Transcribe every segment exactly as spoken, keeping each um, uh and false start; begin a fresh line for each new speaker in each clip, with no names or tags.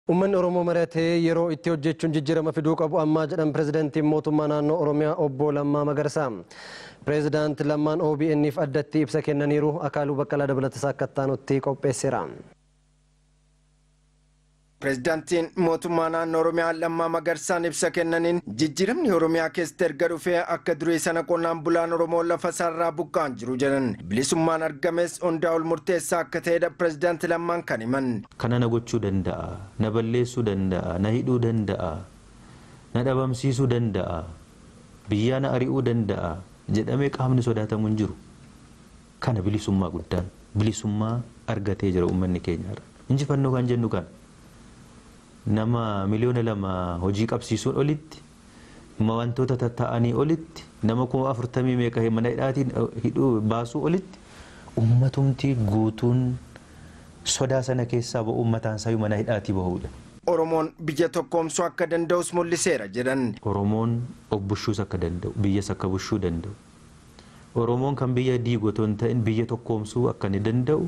Ummanni Oromoo maratee yeroo itti hojjechuun jijjiirama fiduu qabu amma jedhan pirezidaantiin mootummaa naannoo Oromiyaa obbo Lammaa Magarsaa. Pirezidaanti Lammaan O B N f addatti ibsa kennaniiru Akaaluu Baqqalaa dabalataa akka taanutti qopheesseera.
Pirezidaantiin mootummaa naannoo Oromiyaa Lammaa Magarsaan ibsa kennaniin jijjiiramni Oromiyaa keessatti erga dhufee akka durii sana qonnaan bulaan Oromoo lafa isaarraa buqqaan jiru jedhan bilisummaan argames hundaa ol murteessaa akka ta'edha pirezidaanti Lammaan kan himan.
Kana na gochuu danda'a, na balleessuu danda'a, na hidhuu danda'a, na dhabamsiisuu danda'a, biyyaa na ari'uu danda'a jedhamee qaamni sodaatamu hin jiru. Kana bilisummaa guddaan bilisummaa argatee jira uummanni keenya. Injifannoo kan jennu kana. Nama miliyoona lama hojii qabsiisuun olitti nama wantoota tatta'anii olitti nama kuma afurtamii meeqa mana hidhaatiin hidhuu baasuu olitti ummatumti guutuun sodaa sana keessaa ba'u ummataan saayuu mana hidhaatii bahuudha.
Oromoon biyya tokkoomsuu akka danda'us mul'iseera jedhan.
Oromoon of bushuus akka danda'u biyyas akka bushuu danda'u. Oromoon kan biyya diigu otoo hin ta'in biyya tokkoomsuu akka ni danda'u.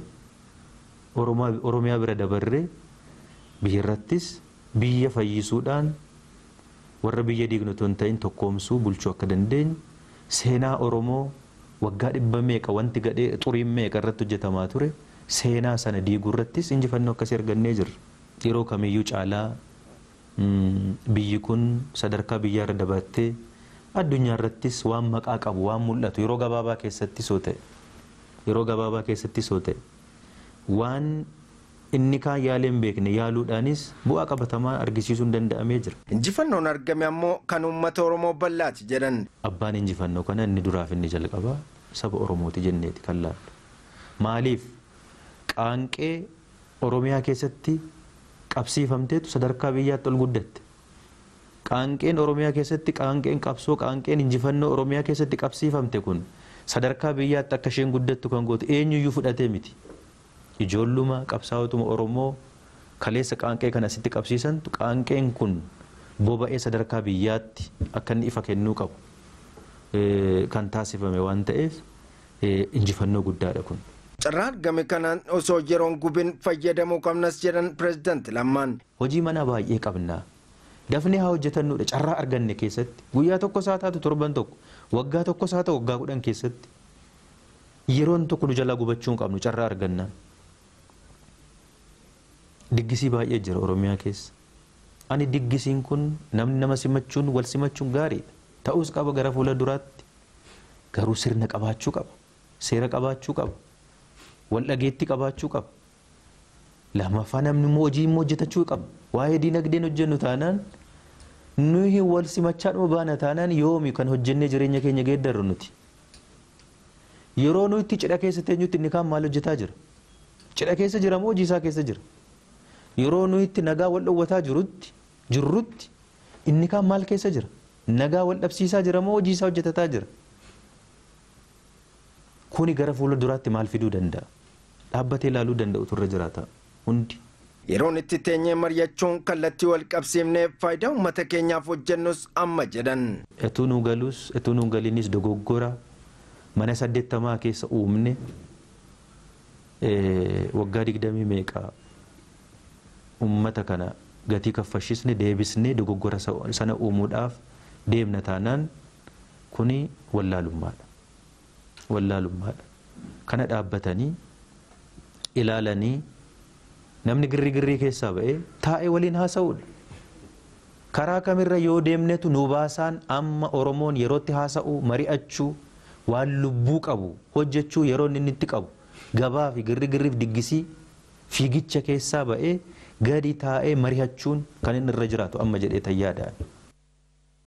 Oromiyaa bira dabarree biyyarrattis biyya fayyisuudhaan warra biyya diignu otoo hin ta'in tokkoomsuu bulchuu akka dandeenyu seenaa Oromoo waggaa dhibba meeqa wanti gadhee xuriin meeqa irratti hojjetamaa ture seenaa sana diiguu irrattis injifannoo akkasii argannee jirra. Yeroo kamiyyuu caalaa biyyi kun sadarkaa biyyaa irra dabartee addunyaa irrattis waan maqaa qabu waan mul'atu yeroo gabaabaa keessatti soo ta'e yeroo gabaabaa keessatti soo ta'e waan inni kaan yaaleen beekne yaaluudhaanis bu'aa qabatamaa argisiisuun danda'amee jira.
Injifannoon argame ammoo kan uummata Oromoo bal'aati jedhan.
Abbaan injifannoo kana inni duraaf inni jalqabaa saba Oromooti jenneeti kan laallu. Maaliif qaanqee Oromiyaa keessatti qabsiifamteetu sadarkaa biyyaatti ol guddatte. Qaanqeen Oromiyaa keessatti qaanqeen qabsoo qaanqeen injifannoo Oromiyaa keessatti qabsiifamte kun sadarkaa biyyaatti akka isheen guddattu kan gootu eenyuyyuu fudhatee miti. Ijoolluma qabsaa'otuma Oromoo kaleessa qaanqee kana asitti qabsiisantu qaanqeen kun boba'ee sadarkaa biyyaatti akka inni ifa kennuu qabu kan taasifame waan ta'eef injifannoo guddaadha kun.
Carraa argame kanaan osoo yeroon gubin fayyadamuu qabnas jedhan pirezidaanti Lammaan.
Hojii manaa baay'ee qabna. Dafnee haa hojjetannuudha carraa arganne keessatti guyyaa tokko isaa taatu torban tokko waggaa tokko isaa ta'u waggaa kudhan keessatti yeroon tokko nu jalaa gubachuu hin qabnu carraa argannaan. Diggisii baay'ee jira Oromiyaa keessa. Ani diggisiin kun namni nama simachuun wal simachuun gaariidha. Ta'us qaba gara fuula duraatti. Garuu sirna qabaachuu qaba. Seera qabaachuu qaba. Wal dhageetti qabaachuu qaba. Lammaffaa namni immoo hojii immoo hojjetachuu qaba. Waa'ee diinagdeen hojjennu taanaan nuyi wal simachaa dhuma baana taanaan yoomi kan hojjennee jireenya keenya geeddarru nuti. Yeroo nuyi itti cidha keessa teenyutti inni kaan maal hojjetaa jira? Cidha keessa jira moo hojii isaa keessa jira? Yeroo nuyi itti nagaa wal dhowwataa jirutti jirrutti inni kaan maal keessa jira? Nagaa wal dhabsiisaa jira moo hojii isaa hojjetataa jira? Kuni gara fuula duraatti maal fiduu danda'a? Dhaabbatee ilaaluu danda'u turre jiraata hundi.
Yeroon itti teenyee mari'achuun kallattii wal qabsiifnee faayidaa uummata keenyaaf hojjennus amma jedhan.
Etuu nu galus etuu nu galinis dogoggora mana saddeettamaa keessa uumne waggaa digdamii meeqa ummata kana gatii kaffashisne deebisnee dogoggora sana uumuudhaaf deemna taanaan kuni wallaalummaadha. Wallaalummaadha. Kana dhaabbatanii ilaalanii namni girri girrii keessaa ba'ee taa'ee waliin haasa'uudha. Karaa kamirra yoo deemnetu nu baasaan amma Oromoon yerootti haasa'u mari'achuu waan lubbuu qabu hojjechuu yeroo inni itti qabu gabaa fi girri girriif diggisii fiigicha keessaa ba'ee gadi taa'ee mari'achuun kan inni irra jiraatu amma jedhee tayyaadhaan.